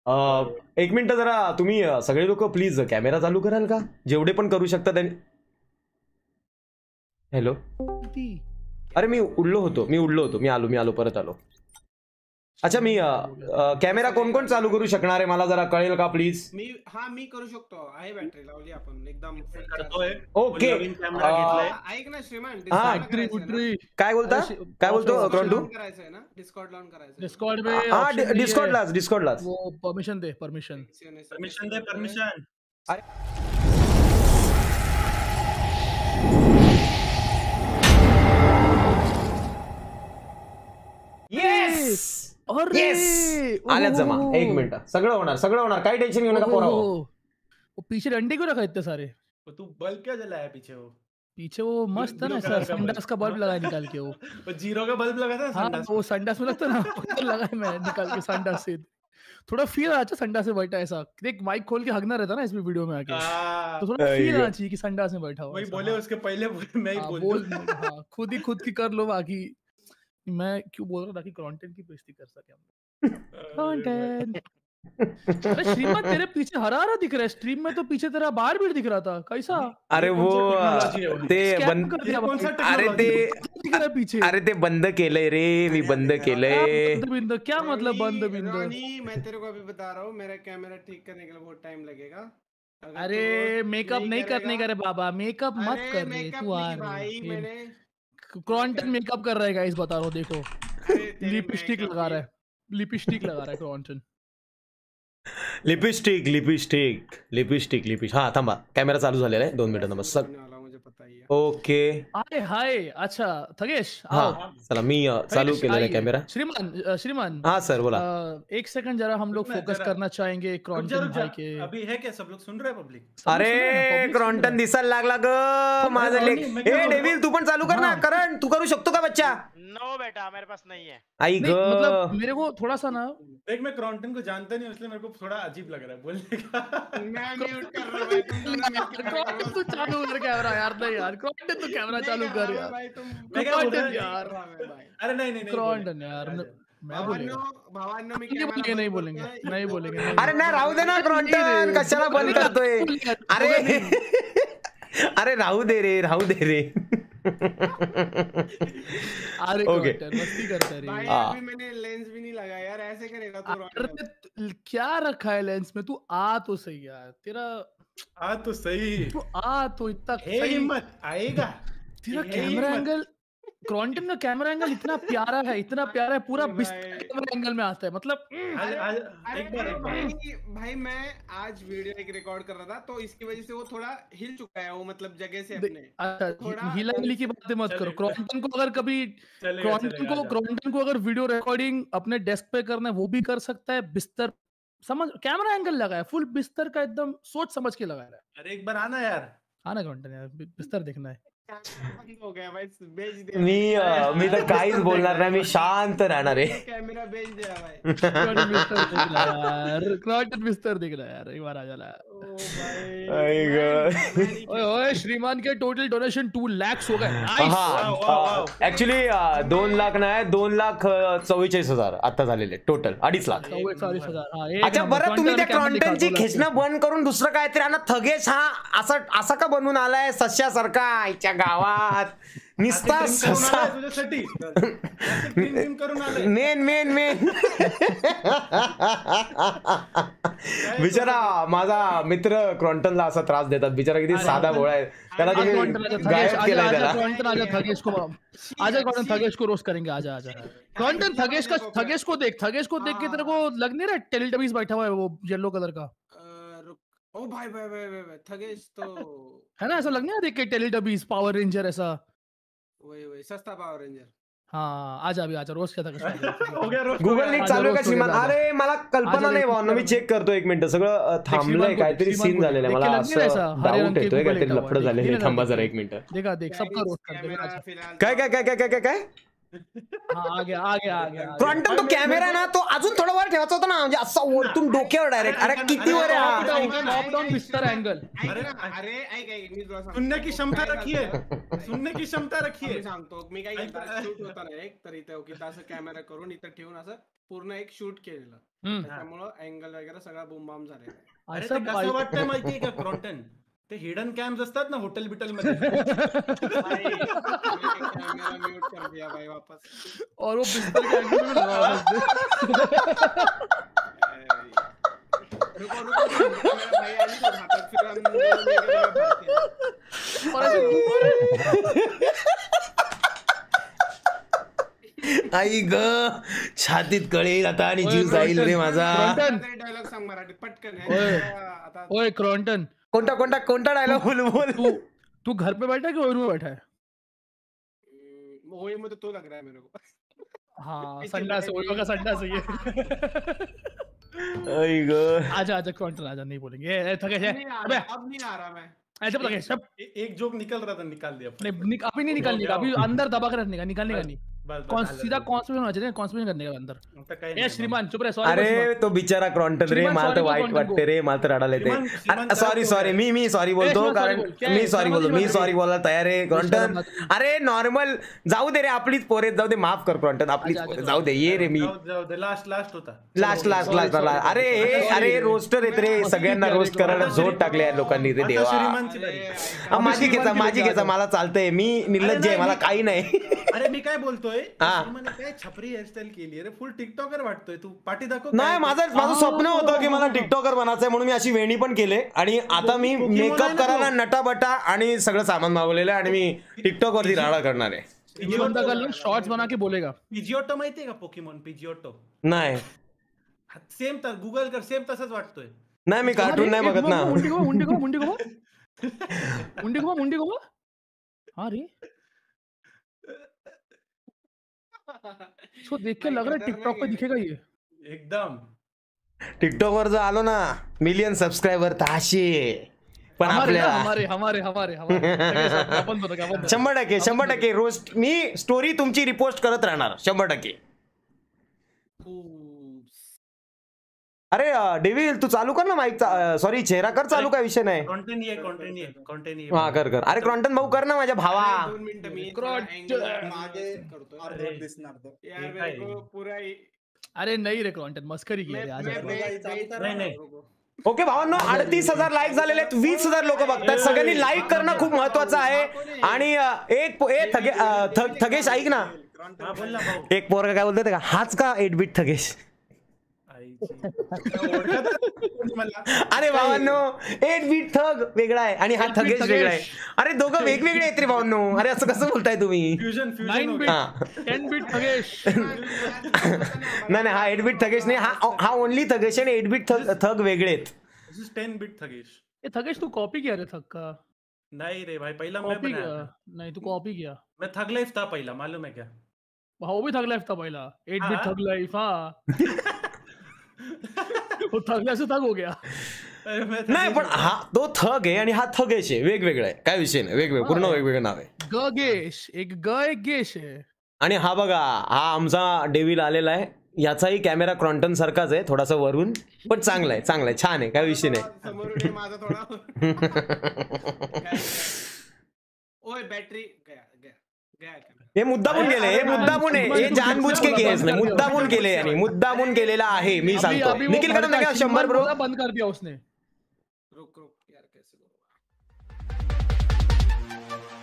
एक मिनिट जरा तुम्ही सगळे लोक प्लीज कॅमेरा चालू कराल का, जेवढे पण करू शकता त्यांनी. हॅलो, अरे मी उडलो होतो मी आलो परत आलो. अच्छा मी कॅमेरा कोण कोण चालू करू शकणार आहे मला जरा कळेल का प्लीज. मी करू शकतो, आहे बॅटरी लावली आपण एकदम. ओके ऐक ना श्रीमान, काय बोलतो क्रॉन्टू, डिस्कॉर्ड लॉन करायचं. डिस्कॉर्डलाच परमिशन दे. येस आल्यात जमा. एक मिनिट, सगळं होणार काही टेन्शन घेऊ नका पोरांनो. पीछे डंडे क्यों रखा इतने सारे? तू बल्ब क्या जलाया पीछे वो मस्त है ना सर, संडास का बल्ब लगाया निकाल के. वो जीरो का बल्ब लगा था हाँ, वो संडास में लगता ना, लगाया मैं निकाल के संडास से. थोड़ा फील अच्छा संडास में बैठा ऐसा. देख माइक खोल के हगना रहता ना इसमें वीडियो में आके, तो थोड़ा फील आना चाहिए कि संडास में बैठा हुआ. वही बोले उसके पहले मैं ही बोल. खुद की कर लो, बाकी मैं क्यों बोल रहा हूँ ताकि कंटेंट की बेइज्जती कर सके हम कंटेंट. अरे श्रीमान तेरे पीछे हरा दिख रहा है स्ट्रीम में, तो पीछे तेरा बाहर भी दिख रहा था कैसा? अरे वो ते बंद, अरे ते दिख रहा है पीछे. अरे ते बंद केलंय रे, मी बंद केलंय. बिंद क्या मतलब बंद बिंद? मैं तेरे को अभी बता रहा हूँ, मेरा कैमरा ठीक करने के लिए बहुत टाइम लगेगा. अरे मेकअप नहीं करने का रे बाबा, मेकअप मत कर रे तू. भाई मैंने क्रॉन्टन मेकअप कर रहा है गाइस, बता रहा हूँ देखो. लिपस्टिक लगा रहा है क्रॉन्टन. लिपस्टिक. हा थांबा, कॅमेरा चालू झालेला आहे, 2 मिनिटं नमस्कार. ओके अरे हाय. अच्छा थगेश, हा चला मी चालू केलेला आहे कॅमेरा. श्रीमान हाँ सर बोला. एक सेकंड जरा हम लोग फोकस करना चाहेंगे क्रॉन्टन भाई के. अभी है क्या, सब लोग सुन रहे हैं पब्लिक? अरे क्रॉन्टन दिसायला लागला ग माझं लेक. ए डेविल तू पण चालू कर ना. करण तू करू शकतो का बच्चा? नो बेटा मेरे पास नहीं है. आई ग मतलब मेरे को थोड़ा सा ना, देख मैं क्रॉन्टन को जानता नहीं, इसलिए मेरे को थोड़ा अजीब लग रहा है बोलने का. मैं म्यूट कर रहा हूं. क्रॉन्टन तू चालू कर कैमरा यार. नहीं यार क्रॉन्टन तू कैमरा चालू कर यार भाई. तुम क्रॉन्टन यार. अरे नहीं क्रॉन्टन यार भावांनो मी नहीं बोलेंगे. अरे नाही राहू दे ना क्रॉन्टन, कशाला बंद करतोय? अरे राहू दे रे. अरे मस्ती करता रे. अभी मैंने लेंस भी नहीं लगाया यार, ऐसे करेगा तू? अरे क्या रखा है लेंस में? तू आ तो सही यार. आ तो सही. तू आ तो इतना सही मत आएगा. तेरा कैमरा एंगल, क्रॉन्टन का कैमरा एंगल इतना प्यारा है, पूरा बिस्तर कैमरा एंगल में आता है. मतलब भाई मैं आज वीडियो एक रिकॉर्ड कर रहा था, तो इसकी वजह से वो थोड़ा हिल चुका है, वो मतलब जगह से अपने. अच्छा हिला की बातें मत करो. क्रॉन्टन को अगर वीडियो रिकॉर्डिंग अपने डेस्क पे करना है वो भी कर सकता है. बिस्तर समझ, कैमरा एंगल लगाया फुल बिस्तर का, एकदम सोच समझ के लगाया है. अरे एक बार आना यार. आना क्रॉन्टन यार, बिस्तर देखना है. बंद हो गया भाई, बेच दे. मी तर काहीच बोलणार नाही, मी शांत राहणार आहे. कैमरा बेच दिया भाई. क्रॉन्टन बिस्तर दिख रहा है यार, एक बार आ जाना. ओए श्रीमान के टोटल डोनेशन 2 लाख हो गए. हाँ एक्चुअली 2 लाख नाही, 2,44,000 आता झालेले टोटल. 2.5 लाख. 44,000. अच्छा बरं, तुम्ही त्या क्रॉन्टनची खेचणं बंद करून दुसरं काहीतरी आणा. थगेश हा असा का बनून आलाय सस्यासारखा आईच्या गावात? निस्ता ससा मेन बिचारा माझा मित्र क्रॉन्टनला असा त्रास देतात. बिचारा किती साधा भोळा आहे, त्याला तुम्ही गायब केलाय त्याला. थगेश को रोस्ट करेंगे. आजा क्रॉन्टन. थगेश को देख के तेरे को लग नहीं रहा टेलीटबीज बैठा हुआ है वो येलो कलर का? ओ भाई थगेश तो है ना, ऐसा लगने देख के टेलीटबीज पावर रेंजर ऐसा. वही सस्ता पावर रेंजर. हाँ आजा रोज क्या था. गुगल नीट चालू का श्रीमान? अरे मला कल्पना नाही भावना, मी चेक करतो. 1 मिनिट. सगळं थांबलंय, काहीतरी सीन झालेलं आहे. मला असं डाऊट येतोय काहीतरी लफडं झालेलं आहे. थांबा जरा 1 मिनिट. देख सबका रोस्ट कर. काय हाँ आ गया क्रॉन्टन तो कॅमेरा आहे ना तो अजून थोडा वर ठेवायचा होता ना म्हणजे असा वरतून डोक्यावर डायरेक्ट. अरे किती वर आहे हा? टॉप डाउन बिस्तर एंगल. अरे ऐक मी तुला सांगतो. सुनने की क्षमता रखिए, सुनने की क्षमता रखिए. मी सांगतो मी काय केलं शूट होता ना एक तर इथे की असं कॅमेरा करून इथं ठेवून असं पूर्ण एक शूट केलेलं. त्यामुळं अँगल वगैरे सगळा बुमबाम झालेला आहे. अरे ते कसं वाटतंय माहितीये का क्रॉन्टन, ते हिडन कॅम्स असतात ना हॉटेल बिटल मध्ये. कैमरा म्यूट कर दिया भाई वापस. और वो बिस्तर के एंगल में लगा हुआ है. रुको मेरा भाई आने को हाथ फिर हम और ऐसे आई ग छातीत कळेल आता आणि जीव जाईल रे माझा. डायलॉग सांग मराठी पटकन. आता ओए क्रॉन्टन, कोणता डायलॉग बोल. तू घर पे बैठा है कि ओयर में बैठा है? वही मुझे तो लग रहा है मेरे को. हाँ संडा से ओयर का संडा से ये. आई ग आजा क्रॉन्टन आजा, नहीं बोलेंगे थके है. अबे अब नहीं आ रहा मैं. ऐसे लगे सब एक जोक निकल रहा था, निकाल दिया. नहीं अभी नहीं निकालने का, अभी अंदर दबा कर रखने का, निकालने का नहीं. सीधा कॉन्स्पिरेशन होना चाहिए, कॉन्स्पिरेशन करने का अंदर. ए श्रीमान चुप रहे. सॉरी अरे तो बिचारा क्रॉन्टन रे, मला तर वाईट वाटते रे, मला तर रडायला येते. सॉरी मी सॉरी बोलतो कारण मी सॉरी बोलायला तयार आहे क्रॉन्टन. अरे नॉर्मल जाऊ दे रे, आपलीच पोरे जाऊ दे, माफ कर क्रॉन्टन, आपलीच पोरे जाऊ दे. ये रे मी लास्ट होता. लास्ट अरे रोस्टर येत रे, सगळ्यांना रोस्ट करायला जोड टाकले या लोकांनी रे देवा. माझी घेता मला चालतंय, मी निर्लज्ज आहे, मला काही नाही. अरे मी काय बोलतोय, हा. म्हणे काय छपरी हेअरस्टाईल केली रे, फुल टिकटॉकर वाटतोय तू. पाठी दाखव. नाही माझं स्वप्न होतं की मला टिकटॉकर बनायचंय, म्हणून मी अशी वेणी पण केले आणि आता मी मेकअप करायला नटाबटा आणि सगळं सामान मागवलेलं आहे आणि मी टिकटॉक वरती राडा करणार आहे. ये बंदा कल शॉर्ट्स बना के बोलेगा. पिजिओटो माहितीये का, पोकेमॉन पिजिओटो? नाही सेम तर गुगल कर, सेम तसंच वाटतोय. नाही मी कार्टून नाही बघत ना. मुंडी को हाँ रे, इसको देख के लग रहा है टिकटॉक पे दिखेगा ये एकदम. टिकटॉक वर जर आलो ना मिलियन सबस्क्रायबर तर असे, पण आपल्याला हमारे 100% रोज मी स्टोरी तुमची रिपोस्ट करत राहणार 100%. अरे डेव्हिल तू चालू कर ना माईक, सॉरी चेहरा कर चालू, काय विषय नाही. कॉन्टेंट हा कर अरे क्रॉन्टन भाऊ कर ना माझ्या भावा. 2 मिनिटं मी यार मेरे को पूरा अरे नहीं रे क्रॉन्टन मस्करी की है आज. नाही. ओके भावांनो, 38,000 लाईक झालेले आहेत, 20,000 लोक बघतात. सगळ्यांनी लाईक करणं खूप महत्वाचं आहे. आणि थगेश ऐक ना, एक पोरगा काय बोलतोय का, हाच का 8 बीट थगेश. अरे भावांनो 8 बीट थग वेगळा आहे आणि हा थगेश वेगळा आहे. अरे दोघं वेगवेगळे आहेत रे भावांनो. अरे असं कसं बोलताय तुम्ही? 9 बीट 10 बीट थगेश. नाही हा 8 बीट थगेश नाही, हा ओनली थगेश आणि 8 बीट थग वेगळे आहेत. 10 बीट थगेश. ये थगेश तू कॉपी किया रे थग का? नहीं रे भाई, पहला मैं कॉपी बनाया किया. था. नहीं तू कॉपी किया. मैं थग लाइफ था पहला, मालूम है क्या? वो भी थग लाइफ था पहला. 8 बीट हाँ. Thug life. हाँ वो थगला से थग हो गया. नाही पण हा तो थग आहे आणि हा थगेश आहे, वेगवेगळा आहे, काय विषय नाही, वेगवेगळं पूर्ण वेगवेगळं नाव आहे. गगेश एक गेश आहे. आणि हा बघा, हा आमचा डेव्हिल आलेला आहे, याचाही कॅमेरा क्रॉन्टन सारखाच आहे, थोडासा वरून, पण चांगला आहे, छान आहे, काय विषय नाही. समोरून माझा थोडा ओए बॅटरी गया हे मुद्दामून गेले, हे मुद्दामून आहे, हे जानबूज के केस नाही, मुद्दामून केले आणि मुद्दामून केलेला आहे, मी सांगतो. निखिल कदम का 100 ब्रो बंद कर दिया उसने. रुक यार कैसे